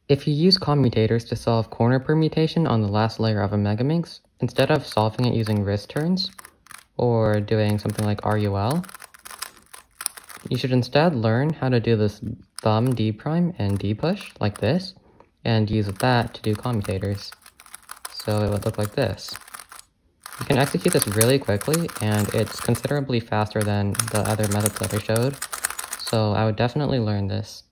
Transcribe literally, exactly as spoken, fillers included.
If you use commutators to solve corner permutation on the last layer of a Megaminx, instead of solving it using wrist turns, or doing something like R U L, you should instead learn how to do this thumb D prime and D push like this, and use that to do commutators. So it would look like this. You can execute this really quickly, and it's considerably faster than the other methods that I showed, so I would definitely learn this.